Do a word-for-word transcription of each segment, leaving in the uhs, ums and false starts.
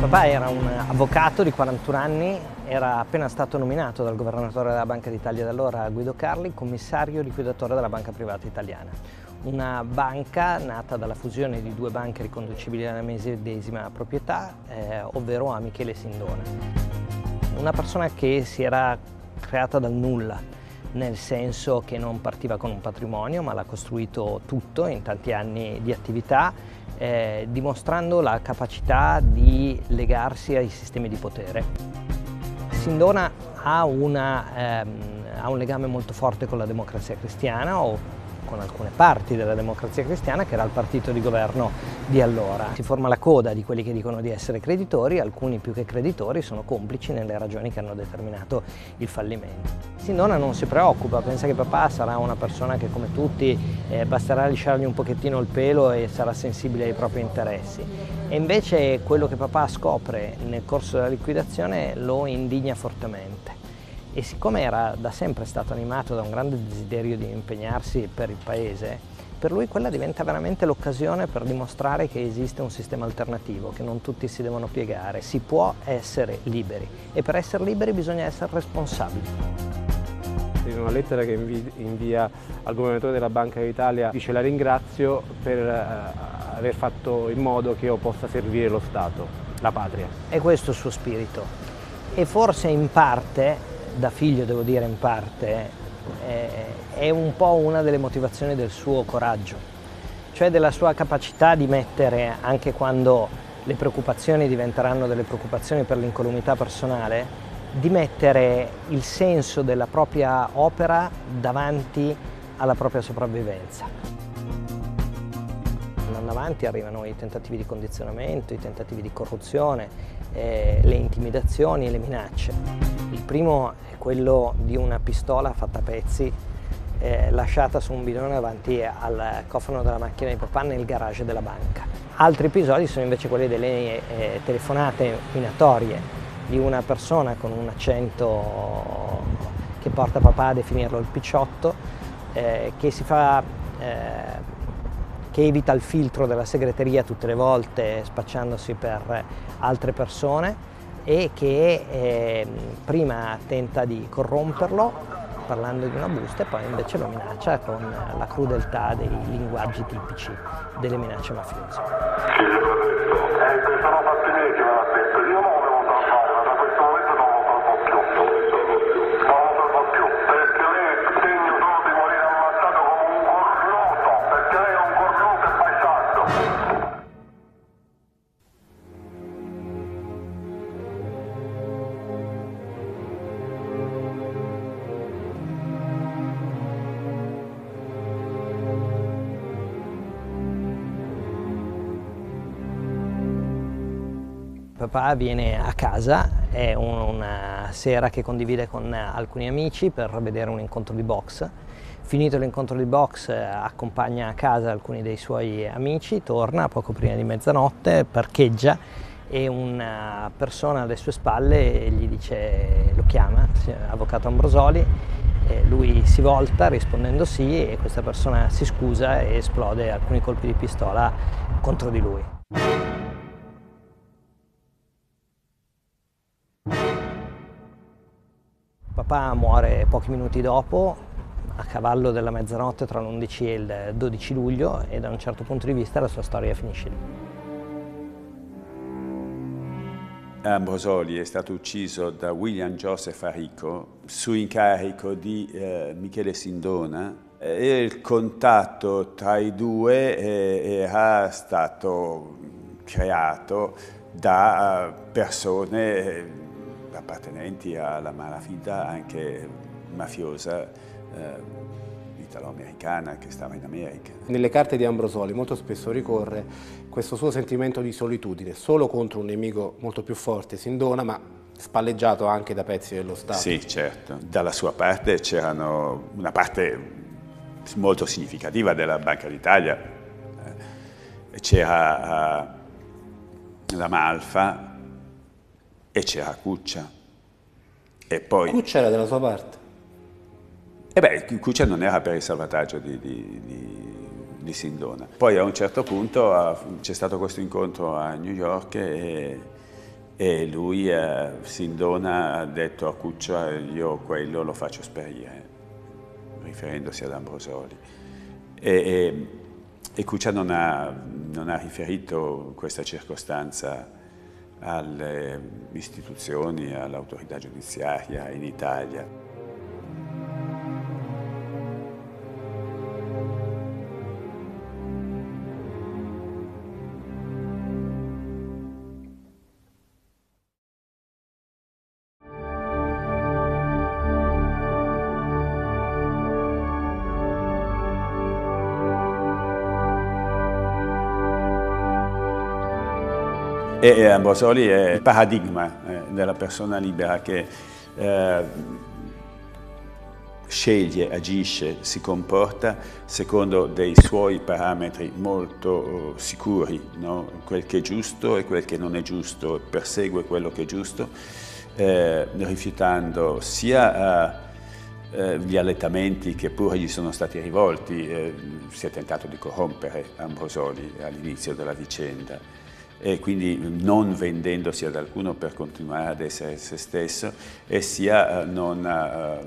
Papà era un avvocato di quarantuno anni, era appena stato nominato dal governatore della Banca d'Italia d'allora, Guido Carli, commissario liquidatore della Banca Privata Italiana. Una banca nata dalla fusione di due banche riconducibili alla medesima proprietà, eh, ovvero a Michele Sindona. Una persona che si era creata dal nulla, nel senso che non partiva con un patrimonio, ma l'ha costruito tutto in tanti anni di attività, Eh, dimostrando la capacità di legarsi ai sistemi di potere. Sindona ha, una, ehm, ha un legame molto forte con la Democrazia Cristiana o con alcune parti della Democrazia Cristiana, che era il partito di governo di allora. Si forma la coda di quelli che dicono di essere creditori, alcuni più che creditori sono complici nelle ragioni che hanno determinato il fallimento. Sindona non si preoccupa, pensa che papà sarà una persona che come tutti eh, basterà lisciargli un pochettino il pelo e sarà sensibile ai propri interessi. E invece quello che papà scopre nel corso della liquidazione lo indigna fortemente. E siccome era da sempre stato animato da un grande desiderio di impegnarsi per il paese, per lui quella diventa veramente l'occasione per dimostrare che esiste un sistema alternativo, che non tutti si devono piegare, si può essere liberi e per essere liberi bisogna essere responsabili. In una lettera che invia al governatore della Banca d'Italia dice: la ringrazio per uh, aver fatto in modo che io possa servire lo Stato, la patria. È questo il suo spirito e forse in parte, da figlio devo dire in parte, eh, è un po' una delle motivazioni del suo coraggio, cioè della sua capacità di mettere, anche quando le preoccupazioni diventeranno delle preoccupazioni per l'incolumità personale, di mettere il senso della propria opera davanti alla propria sopravvivenza. Andando avanti arrivano i tentativi di condizionamento, i tentativi di corruzione, eh, le intimidazioni e le minacce. Il primo è quello di una pistola fatta a pezzi eh, lasciata su un bidone davanti al cofano della macchina di papà nel garage della banca. Altri episodi sono invece quelli delle eh, telefonate minatorie di una persona con un accento che porta papà a definirlo il picciotto, eh, che si fa, eh, che evita il filtro della segreteria tutte le volte spacciandosi per altre persone e che eh, prima tenta di corromperlo parlando di una busta e poi invece lo minaccia con la crudeltà dei linguaggi tipici delle minacce mafiose. Sì, io l'ho detto. Eh, sono fatti miei che me l'ha detto. Io non lo volevo salvare, ma da questo momento non lo salvo più. Non lo salvo più, perché lei è degno solo di morire ammazzato come un cornuto, perché lei è un cornuto e bastardo. Papà viene a casa, è una sera che condivide con alcuni amici per vedere un incontro di box. Finito l'incontro di box accompagna a casa alcuni dei suoi amici, torna poco prima di mezzanotte, parcheggia e una persona alle sue spalle gli dice, lo chiama, avvocato Ambrosoli, e lui si volta rispondendo sì e questa persona si scusa e esplode alcuni colpi di pistola contro di lui. Papà muore pochi minuti dopo, a cavallo della mezzanotte tra l'undici e il dodici luglio, e da un certo punto di vista la sua storia finisce lì. Ambrosoli è stato ucciso da William Joseph Arrico su incarico di eh, Michele Sindona e il contatto tra i due eh, era stato creato da persone eh, appartenenti alla malafida anche mafiosa eh, italo-americana che stava in America. Nelle carte di Ambrosoli molto spesso ricorre questo suo sentimento di solitudine, solo contro un nemico molto più forte, Sindona, ma spalleggiato anche da pezzi dello Stato. Sì, certo. Dalla sua parte c'erano una parte molto significativa della Banca d'Italia, eh, c'era uh, la Malfa e c'era Cuccia. E poi... Cuccia era della sua parte? E beh, Cuccia non era per il salvataggio di, di, di, di Sindona. Poi a un certo punto c'è stato questo incontro a New York e, E lui, eh, Sindona, ha detto a Cuccia: io quello lo faccio sparire, riferendosi ad Ambrosoli. E, e, e Cuccia non ha, non ha riferito questa circostanza alle istituzioni, all'autorità giudiziaria in Italia. E Ambrosoli è il paradigma eh, della persona libera che eh, sceglie, agisce, si comporta secondo dei suoi parametri molto sicuri, no? Quel che è giusto e quel che non è giusto, persegue quello che è giusto, eh, rifiutando sia eh, gli allettamenti che pure gli sono stati rivolti. Eh, si è tentato di corrompere Ambrosoli all'inizio della vicenda, e quindi non vendendosi ad alcuno per continuare ad essere se stesso, e sia non uh,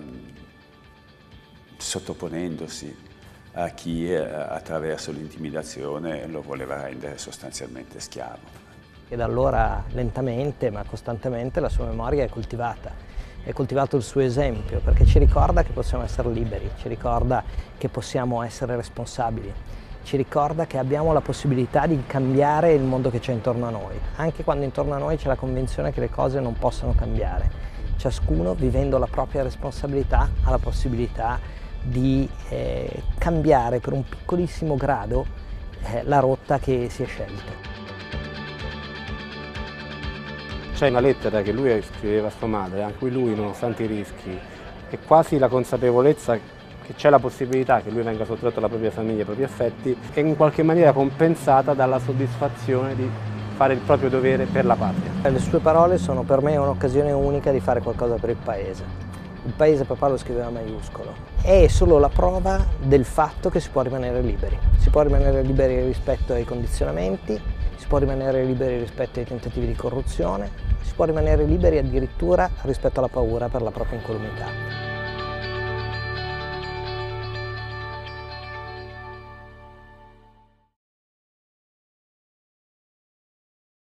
sottoponendosi a chi uh, attraverso l'intimidazione lo voleva rendere sostanzialmente schiavo. E da allora lentamente ma costantemente la sua memoria è coltivata, è coltivato il suo esempio, perché ci ricorda che possiamo essere liberi, ci ricorda che possiamo essere responsabili, ci ricorda che abbiamo la possibilità di cambiare il mondo che c'è intorno a noi, anche quando intorno a noi c'è la convinzione che le cose non possano cambiare. Ciascuno, vivendo la propria responsabilità, ha la possibilità di eh, cambiare per un piccolissimo grado eh, la rotta che si è scelta. C'è una lettera che lui scriveva a sua madre, in cui lui, nonostante i rischi, e quasi la consapevolezza che c'è la possibilità che lui venga sottratto alla propria famiglia, ai propri affetti, è in qualche maniera compensata dalla soddisfazione di fare il proprio dovere per la patria. Le sue parole sono per me un'occasione unica di fare qualcosa per il Paese. Il Paese papà lo scriveva maiuscolo. È solo la prova del fatto che si può rimanere liberi. Si può rimanere liberi rispetto ai condizionamenti, si può rimanere liberi rispetto ai tentativi di corruzione, si può rimanere liberi addirittura rispetto alla paura per la propria incolumità.